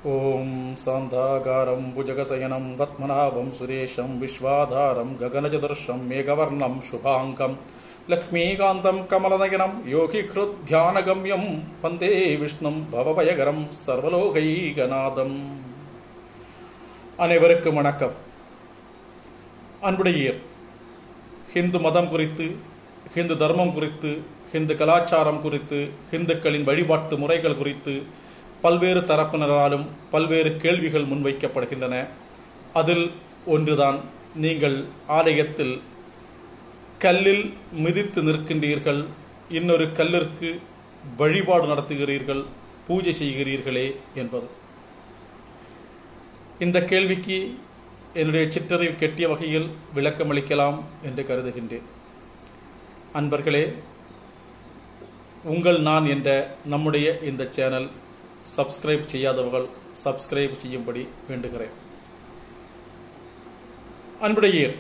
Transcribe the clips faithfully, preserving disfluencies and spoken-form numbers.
ओम सांधाकारं भुजगशयनं पद्मनाभं सुरेशं विश्वाधारं गगनचतुर्षं मेघवर्णं शुभांगं लक्ष्मीकान्तं कमलनयनं योगिकृध्यानगम्यं वन्दे विष्णुं भवभयकरं सर्वलोकैकनाथम्. அனைவருக்கும் வணக்கம். அன்புடையீர், ஹிந்து மதம் குறித்து, ஹிந்து தர்மம் குறித்து, ஹிந்து கலாச்சாரம் குறித்து, ஹிந்துக்களின் வழிபாட்டு முறைகள் குறித்து பல்வேறு தரப்பினராலும் பல்வேறு கேள்விகள் முன்வைக்கப்படுகின்றன. அதில் ஒன்றுதான், நீங்கள் ஆலயத்தில் கல்லில் மிதித்து நிற்கின்றீர்கள், இன்னொரு கல்லிற்கு வழிபாடு நடத்துகிறீர்கள், பூஜை செய்கிறீர்களே என்பது. இந்த கேள்விக்கு என்னுடைய சிற்றறிவு கெட்டிய வகையில் விளக்கமளிக்கலாம் என்று கருதுகின்றேன். அன்பர்களே, உங்கள் நான் என்ற நம்முடைய இந்த சேனல் சப்ஸ்கிரைப் செய்யாதவர்கள் சப்ஸ்கிரைப் செய்யும்படி வேண்டுகிறேன். அன்புடையீர்,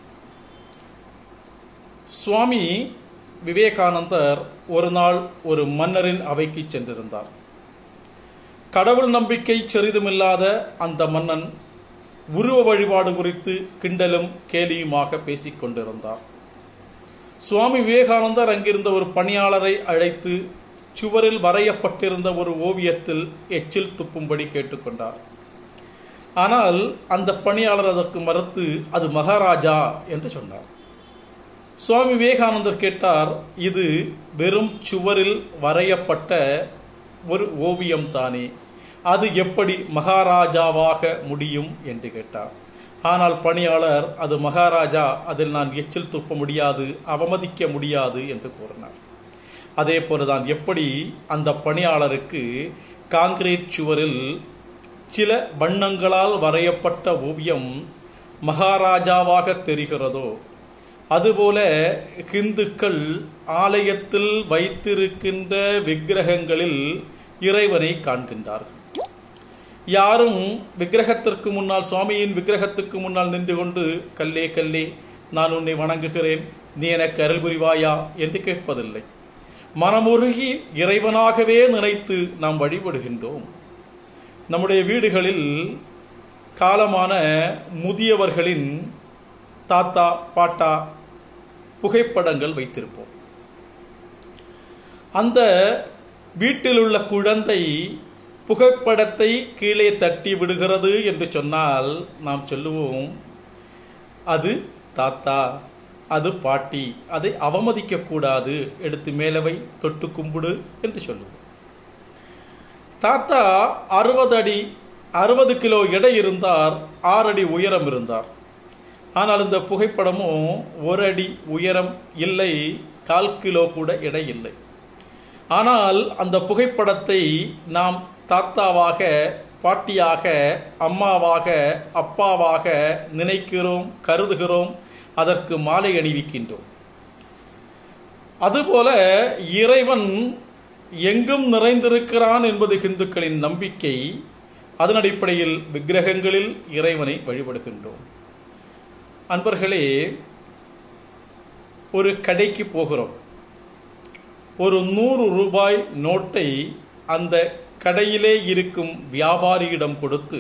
சுவாமி விவேகானந்தர் ஒரு நாள் ஒரு மன்னரின் அவைக்கு சென்றிருந்தார். கடவுள் நம்பிக்கை சிறிதுமில்லாத அந்த மன்னன் உருவ வழிபாடு குறித்து கிண்டலும் கேலியுமாக பேசிக் கொண்டிருந்தார். சுவாமி விவேகானந்தர் அங்கிருந்த ஒரு பணியாளரை அழைத்து சுவரில் வரையப்பட்டிருந்த ஒரு ஓவியத்தில் எச்சில் துப்பும்படி கேட்டுக்கொண்டார். ஆனால் அந்த பணியாளர் அதற்கு மறுத்து அது மகாராஜா என்று சொன்னார். சுவாமி விவேகானந்தர் கேட்டார், இது வெறும் சுவரில் வரையப்பட்ட ஒரு ஓவியம் தானே, அது எப்படி மகாராஜாவாக முடியும் என்று கேட்டார். ஆனால் பணியாளர், அது மகாராஜா, அதில் நான் எச்சில் துப்ப முடியாது, அவமதிக்க முடியாது என்று கூறினார். அதே போலதான், எப்படி அந்த பணியாளருக்கு காங்கிரீட் சுவரில் சில வண்ணங்களால் வரையப்பட்ட ஓவியம் மகாராஜாவாக தெரிகிறதோ, அதுபோல ஹிந்துக்கள் ஆலயத்தில் வைத்திருக்கின்ற விக்கிரகங்களில் இறைவனை காண்கின்றார்கள். யாரும் விக்கிரகத்திற்கு முன்னால், சுவாமியின் விக்கிரகத்துக்கு முன்னால் நின்று கொண்டு, கல்லே கல்லே நான் உன்னை வணங்குகிறேன், நீ எனக்கு அருள் புரிவாயா என்று கேட்பதில்லை. மனமுருகி இறைவனாகவே நினைத்து நாம் வழிபடுகின்றோம். நம்முடைய வீடுகளில் காலமான முதியவர்களின் தாத்தா பாட்டா புகைப்படங்கள் வைத்திருப்போம். அந்த வீட்டில் உள்ள குழந்தை புகைப்படத்தை கீழே தட்டி விடுகிறது என்று சொன்னால் நாம் சொல்லுவோம், அது தாத்தா, அது பாட்டி, அதை அவமதிக்க கூடாது, எடுத்து மேலவை, தொட்டு கும்பிடு என்று சொல்லுவோம். தாத்தா அறுபது அடி அறுபது கிலோ எடை இருந்தார், ஆறு அடி உயரம் இருந்தார். ஆனால் இந்த புகைப்படமும் ஒரு அடி உயரம் இல்லை, கால் கிலோ கூட எடை இல்லை. ஆனால் அந்த புகைப்படத்தை நாம் தாத்தாவாக, பாட்டியாக, அம்மாவாக, அப்பாவாக நினைக்கிறோம், கருதுகிறோம், அதற்கு மாலை அணிவிக்கின்றோம். அதுபோல இறைவன் எங்கும் நிறைந்திருக்கிறான் என்பது இந்துக்களின் நம்பிக்கை. அதன் அடிப்படையில் விக்கிரகங்களில் இறைவனை வழிபடுகின்றோம். அன்பர்களே, ஒரு கடைக்கு போகிறோம். ஒரு நூறு ரூபாய் நோட்டை அந்த கடையிலே இருக்கும் வியாபாரியிடம் கொடுத்து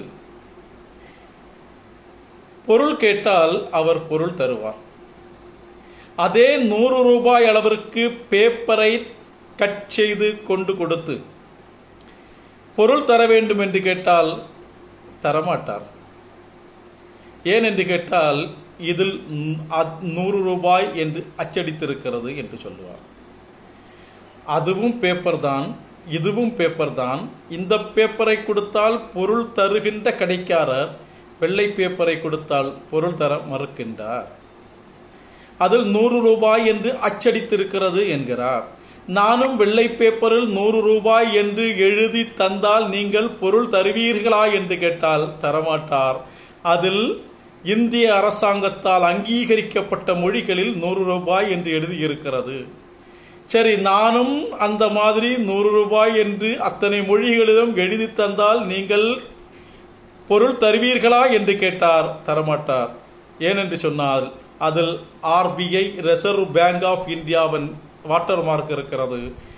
பொருள் கேட்டால் அவர் பொருள் தருவார். அதே நூறு ரூபாய் அளவிற்கு பேப்பரை கட் செய்து கொண்டு கொடுத்து பொருள் தர வேண்டும் என்று கேட்டால் தரமாட்டார். ஏன் என்று கேட்டால், இதில் நூறு ரூபாய் என்று அச்சடித்திருக்கிறது என்று சொல்லுவார். அதுவும் பேப்பர் தான், இதுவும் பேப்பர் தான். இந்த பேப்பரை கொடுத்தால் பொருள் தருகின்ற கடைக்காரர் வெள்ளை பேப்பரை கொடுத்தால் பொருள் தர மறுக்கின்றார். அதில் நூறு ரூபாய் என்று அச்சடித்திருக்கிறது என்கிறார். நானும் வெள்ளை பேப்பரில் நூறு ரூபாய் என்று எழுதி தந்தால் நீங்கள் பொருள் தருவீர்களா என்று கேட்டால் தரமாட்டார். அதில் இந்திய அரசாங்கத்தால் அங்கீகரிக்கப்பட்ட மொழிகளில் நூறு ரூபாய் என்று எழுதியிருக்கிறது. சரி, நானும் அந்த மாதிரி நூறு ரூபாய் என்று அத்தனை மொழிகளிலும் எழுதி தந்தால் நீங்கள் பொருள் தருவீர்களா என்று கேட்டார், தரமாட்டார். ஏனென்று சொன்னால் அதில் ஆர்பிஐ, ரிசர்வ் பேங்க் ஆஃப் இந்தியாவின் வாட்டர் மார்க் இருக்கிறது.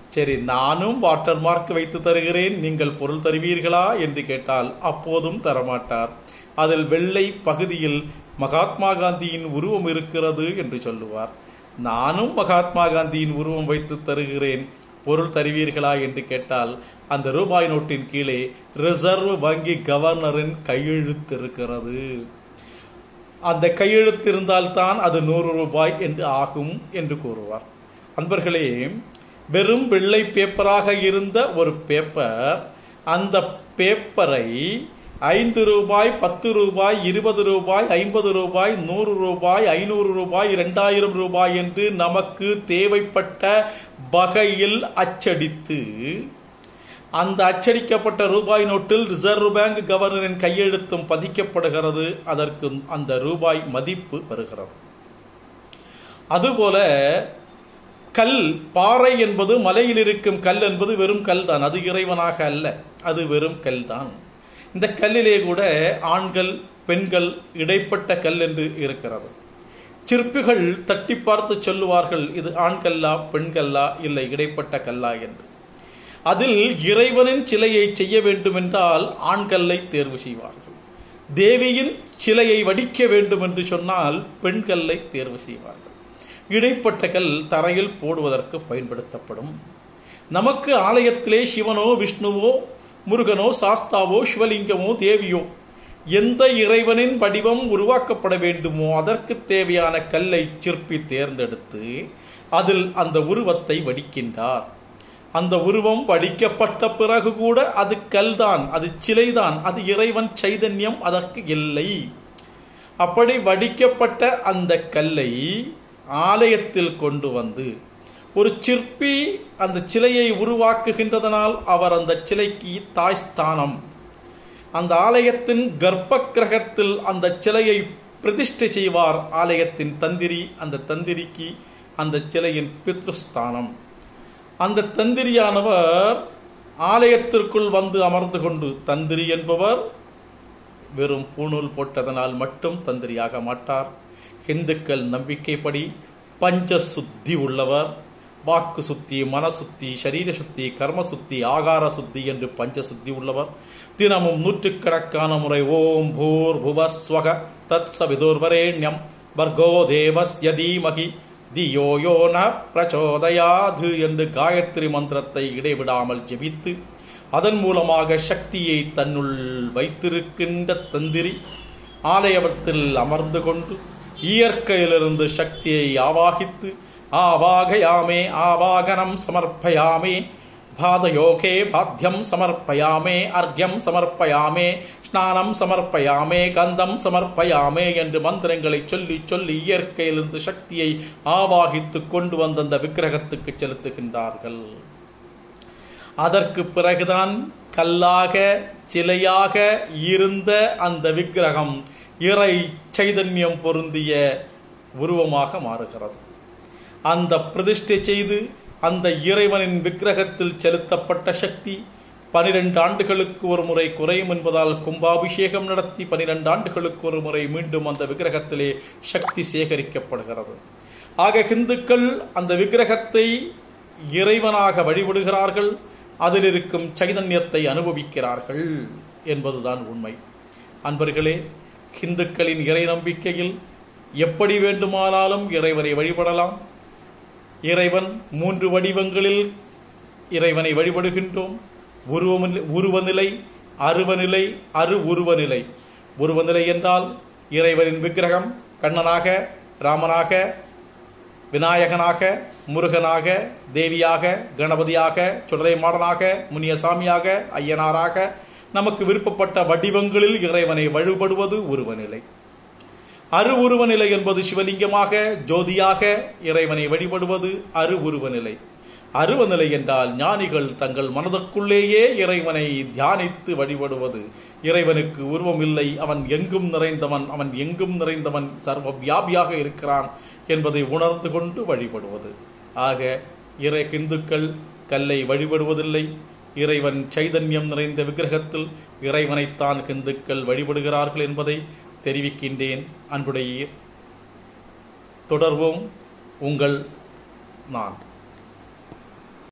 சரி, நானும் வாட்டர் மார்க் வைத்து தருகிறேன், நீங்கள் பொருள் தருவீர்களா என்று கேட்டால் அப்போதும் தரமாட்டார். அதில் வெள்ளை பகுதியில் மகாத்மா காந்தியின் உருவம் இருக்கிறது என்று சொல்லுவார். நானும் மகாத்மா காந்தியின் உருவம் வைத்து தருகிறேன், பொருள் தருவீர்களா என்று கேட்டால் அந்த ரூபாய் நோட்டின் கீழே ரிசர்வ் வங்கி கவர்னரின் கையெழுத்து இருக்கிறது. அந்த கையெழுத்து இருந்தால்தான் அது நூறு ரூபாய் என்று ஆகும் என்று கூறுவார். அன்பர்களே, வெறும் வெள்ளை பேப்பராக இருந்த ஒரு பேப்பர், அந்த பேப்பரை ஐந்து ரூபாய், பத்து ரூபாய், இருபது ரூபாய், ஐம்பது ரூபாய், நூறு ரூபாய், ஐநூறு ரூபாய், இரண்டாயிரம் ரூபாய் என்று நமக்கு தேவைப்பட்ட வகையில் அச்சடித்து அந்த அச்சடிக்கப்பட்ட ரூபாய் நோட்டில் ரிசர்வ் பேங்க் கவர்னரின் கையெழுத்தும் பதிக்கப்படுகிறது. அதற்கு அந்த ரூபாய் மதிப்பு வருகிறது. அதுபோல கல், பாறை என்பது மலையில் இருக்கும் கல் என்பது வெறும் கல் தான், அது இறைவனாக அல்ல, அது வெறும் கல் தான். இந்த கல்லிலே கூட ஆண்கள் பெண்கள் இடைப்பட்ட கல் என்று இருக்கிறது. சிற்பிகள் தட்டி பார்த்து சொல்லுவார்கள், இது ஆண் கல்லா பெண்கல்லா இல்லை இடைப்பட்ட கல்லா என்று. அதில் இறைவனின் சிலையை செய்ய வேண்டும் என்றால் ஆண்கல்லை தேர்வு செய்வார்கள். தேவியின் சிலையை வடிக்க வேண்டும் என்று சொன்னால் பெண்கல்லை தேர்வு செய்வார்கள். இடைப்பட்ட கல் தரையில் போடுவதற்கு பயன்படுத்தப்படும். நமக்கு ஆலயத்திலே சிவனோ விஷ்ணுவோ முருகனோ சாஸ்தாவோ சிவலிங்கமோ தேவியோ எந்த இறைவனின் வடிவம் உருவாக்கப்பட வேண்டுமோ அதற்கு தேவையான கல்லை சிற்பி தேர்ந்தெடுத்து அதில் அந்த உருவத்தை வடிக்கின்றார். அந்த உருவம் வடிக்கப்பட்ட பிறகு கூட அது கல்தான், அது சிலைதான், அது இறைவன் சைதன்யம் அதற்கு இல்லை. அப்படி வடிக்கப்பட்ட அந்த கல்லை ஆலயத்தில் கொண்டு வந்து ஒரு சிற்பி அந்த சிலையை உருவாக்குகின்றதனால் அவர் அந்த சிலைக்கு தாய் ஸ்தானம். அந்த ஆலயத்தின் கர்ப்ப கிரகத்தில் அந்த சிலையை பிரதிஷ்டை செய்வார் ஆலயத்தின் தந்திரி. அந்த தந்திரிக்கு அந்த சிலையின் பித்ருஸ்தானம். அந்த தந்திரியானவர் ஆலயத்திற்குள் வந்து அமர்ந்து கொண்டு, தந்திரி என்பவர் வெறும் பூணூல் போட்டதனால் மட்டும் தந்திரியாக மாட்டார். இந்துக்கள் நம்பிக்கைப்படி பஞ்ச சுத்தி உள்ளவர். வாக்கு சுத்தி, மன சுத்தி, சரீர சுத்தி, கர்ம சுத்தி, ஆகார சுத்தி என்று பஞ்ச சுத்தி உள்ளவர். தினமும் நூற்றுக்கணக்கான முறை ஓம் பூர் புவஸ்வக தத் சவிதுர்வரேண்யம் பர்கோ தேவஸ்ய தீமகி தியோ யோ ந பிரச்சோதயாது என்று காயத்ரி மந்திரத்தை இடைவிடாமல் ஜெபித்து அதன் மூலமாக சக்தியை தன்னுள் வைத்திருக்கின்ற தந்திரி ஆலயத்தில் அமர்ந்து கொண்டு இயற்கையிலிருந்து சக்தியை ஆவாகித்து ஆவாகயாமே ஆவாகனம் சமர்ப்பயாமே பாதயோகே பாத்தியம் சமர்ப்பயாமே அர்க்யம் சமர்ப்பயாமே ஸ்நானம் சமர்ப்பயாமே கந்தம் சமர்ப்பயாமே என்று மந்திரங்களை சொல்லி சொல்லி இயற்கையிலிருந்து சக்தியை ஆவாகித்து கொண்டு வந்த அந்த விக்கிரகத்துக்கு செலுத்துகின்றார்கள். அதற்கு பிறகுதான் கல்லாக சிலையாக இருந்த அந்த விக்கிரகம் இறை சைதன்யம் பொருந்திய உருவமாக மாறுகிறது. அந்த பிரதிஷ்டை செய்து அந்த இறைவனின் விக்கிரகத்தில் செலுத்தப்பட்ட சக்தி பனிரெண்டு ஆண்டுகளுக்கு ஒரு முறை குறையும் என்பதால் கும்பாபிஷேகம் நடத்தி பனிரெண்டு ஆண்டுகளுக்கு ஒரு முறை மீண்டும் அந்த விக்கிரகத்திலே சக்தி சேகரிக்கப்படுகிறது. ஆக இந்துக்கள் அந்த விக்கிரகத்தை இறைவனாக வழிபடுகிறார்கள், அதில் இருக்கும் சைதன்யத்தை அனுபவிக்கிறார்கள் என்பதுதான் உண்மை. அன்பர்களே, இந்துக்களின் இறை நம்பிக்கையில் எப்படி வேண்டுமானாலும் இறைவனை வழிபடலாம். இறைவன் மூன்று வடிவங்களில் இறைவனை வழிபடுகின்றோம். உருவ உருவநிலை, அருவநிலை, அரு உருவநிலை. உருவநிலை என்றால் இறைவனின் விக்கிரகம் கண்ணனாக, ராமனாக, விநாயகனாக, முருகனாக, தேவியாக, கணபதியாக, சுடலை மாடனாக, முனியசாமியாக, ஐயனாராக நமக்கு விருப்பப்பட்ட வடிவங்களில் இறைவனை வழிபடுவது உருவநிலை. அரு உருவநிலை என்பது சிவலிங்கமாக, ஜோதியாக இறைவனை வழிபடுவது அரு உருவநிலை. அருவநிலை என்றால் ஞானிகள் தங்கள் மனதுக்குள்ளேயே இறைவனை தியானித்து வழிபடுவது. இறைவனுக்கு உருவம் இல்லை, அவன் எங்கும் நிறைந்தவன், அவன் எங்கும் நிறைந்தவன், சர்வ வியாபியாக இருக்கிறான் என்பதை உணர்ந்து கொண்டு வழிபடுவது. ஆக இறை இந்துக்கள் கல்லை வழிபடுவதில்லை, இறைவன் சைதன்யம் நிறைந்த விக்கிரகத்தில் இறைவனைத்தான் இந்துக்கள் வழிபடுகிறார்கள் என்பதை தெரிவிக்கின்றேன். அன்புடையீர், தொடர்வோம். உங்கள் நான்.